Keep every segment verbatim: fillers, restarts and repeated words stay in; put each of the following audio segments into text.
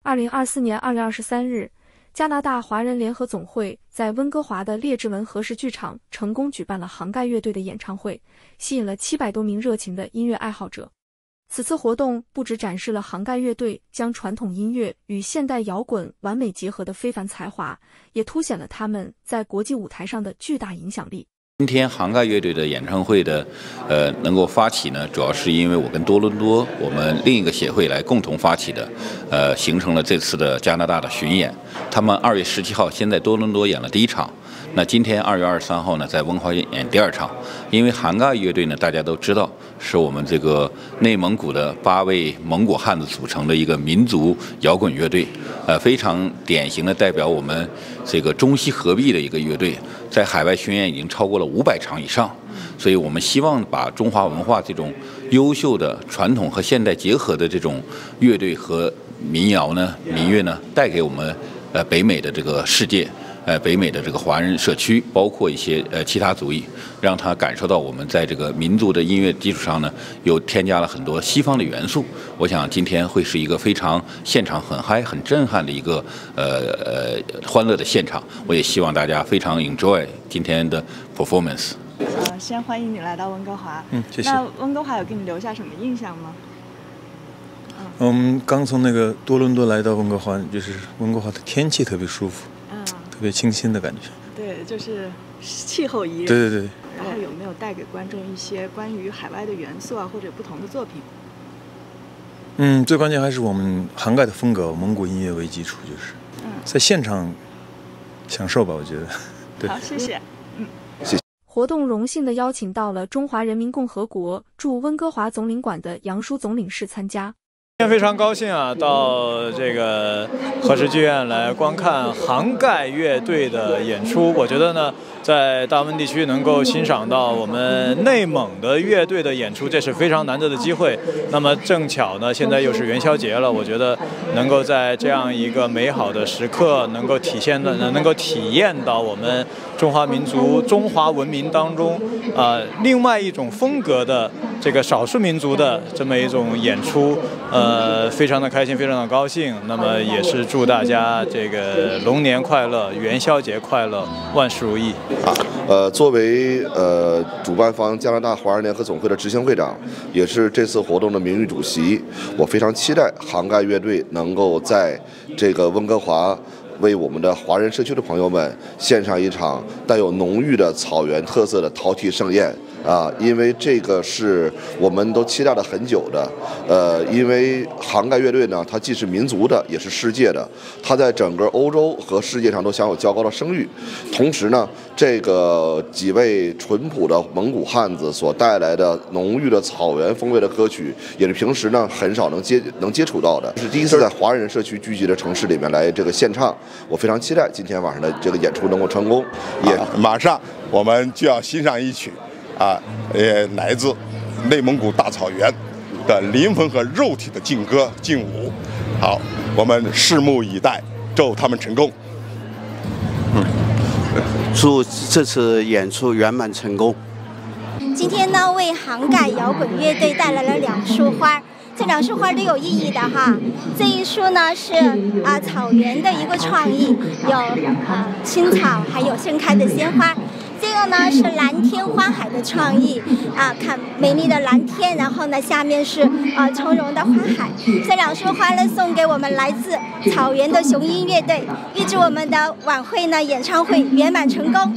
二零二四年二月二十三日，加拿大华人联合总会在温哥华的列治文合适剧场成功举办了杭盖乐队的演唱会，吸引了七百多名热情的音乐爱好者。此次活动不只展示了杭盖乐队将传统音乐与现代摇滚完美结合的非凡才华，也凸显了他们在国际舞台上的巨大影响力。 今天杭盖乐队的演唱会的，呃，能够发起呢，主要是因为我跟多伦多我们另一个协会来共同发起的，呃，形成了这次的加拿大的巡演。他们二月十七号先在多伦多演了第一场，那今天二月二十三号呢，在温哥华演第二场。因为杭盖乐队呢，大家都知道是我们这个内蒙古的八位蒙古汉子组成的一个民族摇滚乐队，呃，非常典型的代表我们这个中西合璧的一个乐队。在海外巡演已经超过了五百场以上，所以我们希望把中华文化这种优秀的传统和现代结合的这种乐队和民谣呢、民乐呢，带给我们呃北美的这个世界，呃北美的这个华人社区，包括一些呃其他族裔，让他感受到我们在这个民族的音乐基础上呢，又添加了很多西方的元素。我想今天会是一个非常现场很嗨、很震撼的一个呃呃欢乐的现场。我也希望大家非常 enjoy 今天的 performance。 呃，先欢迎你来到温哥华。 嗯，谢谢。 那温哥华有给你留下什么印象吗？ 嗯，我们刚从那个多伦多来到温哥华，就是温哥华的天气特别舒服，嗯，特别清新的感觉。 对，就是气候宜人。 对对对。 然后有没有带给观众一些关于海外的元素啊，或者不同的作品？ 嗯，最关键还是我们杭盖的风格，蒙古音乐为基础，就是在现场享受吧，我觉得。对。 好，谢谢。嗯， 谢谢。 活动荣幸地邀请到了中华人民共和国驻温哥华总领馆的杨舒总领事参加。 今天非常高兴啊，到这个合适剧院来观看杭盖乐队的演出。我觉得呢，在大温地区能够欣赏到我们内蒙的乐队的演出，这是非常难得的机会。那么正巧呢，现在又是元宵节了，我觉得能够在这样一个美好的时刻，能够体现的，能够体验到我们中华民族、中华文明当中，呃，另外一种风格的这个少数民族的这么一种演出，呃。呃，非常的开心，非常的高兴。那么也是祝大家这个龙年快乐，元宵节快乐，万事如意。 啊，呃，作为呃主办方加拿大华人联合总会的执行会长，也是这次活动的名誉主席，我非常期待杭盖乐队能够在这个温哥华，为我们的华人社区的朋友们献上一场带有浓郁的草原特色的陶笛盛宴啊！因为这个是我们都期待了很久的。呃，因为杭盖乐队呢，它既是民族的，也是世界的，它在整个欧洲和世界上都享有较高的声誉。同时呢，这个几位淳朴的蒙古汉子所带来的浓郁的草原风味的歌曲，也是平时呢很少能接能接触到的，是第一次在华人社区聚集的城市里面来这个献唱。我非常期待今天晚上的这个演出能够成功。 也、啊、马上我们就要欣赏一曲啊，呃，来自内蒙古大草原的灵魂和肉体的劲歌劲舞。好，我们拭目以待，祝他们成功。 嗯，祝这次演出圆满成功。 今天呢，为杭盖摇滚乐队带来了两束花。这两束花都有意义的哈。这一束呢是啊草原的一个创意，有啊青草，还有盛开的鲜花。这个呢是蓝天花海的创意啊，看美丽的蓝天，然后呢下面是啊从容的花海。这两束花呢送给我们来自草原的雄鹰乐队，预祝我们的晚会呢演唱会圆满成功。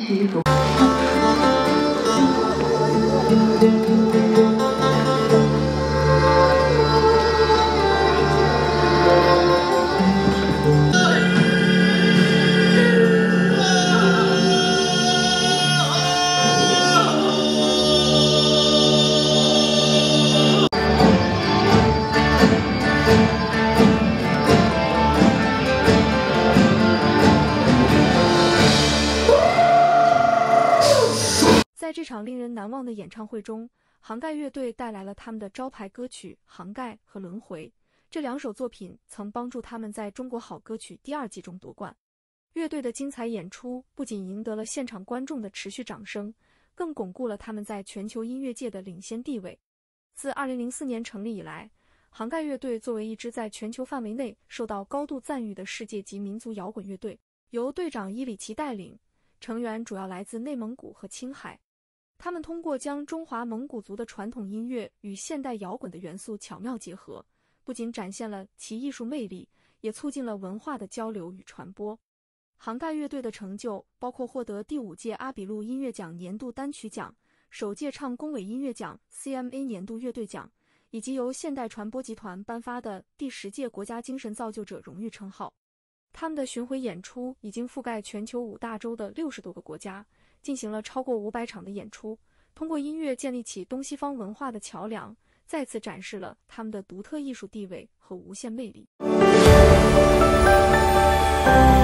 在这场令人难忘的演唱会中，杭盖乐队带来了他们的招牌歌曲《杭盖》和《轮回》，这两首作品曾帮助他们在中国好歌曲第二季中夺冠。乐队的精彩演出不仅赢得了现场观众的持续掌声，更巩固了他们在全球音乐界的领先地位。自二零零四年成立以来， 杭盖乐队作为一支在全球范围内受到高度赞誉的世界级民族摇滚乐队，由队长伊里奇带领，成员主要来自内蒙古和青海。他们通过将中华蒙古族的传统音乐与现代摇滚的元素巧妙结合，不仅展现了其艺术魅力，也促进了文化的交流与传播。杭盖乐队的成就包括获得第五届阿比路音乐奖年度单曲奖、首届唱工委音乐奖 C M A 年度乐队奖，以及由现代传播集团颁发的第十届国家精神造就者荣誉称号。他们的巡回演出已经覆盖全球五大洲的六十多个国家，进行了超过五百场的演出，通过音乐建立起东西方文化的桥梁，再次展示了他们的独特艺术地位和无限魅力。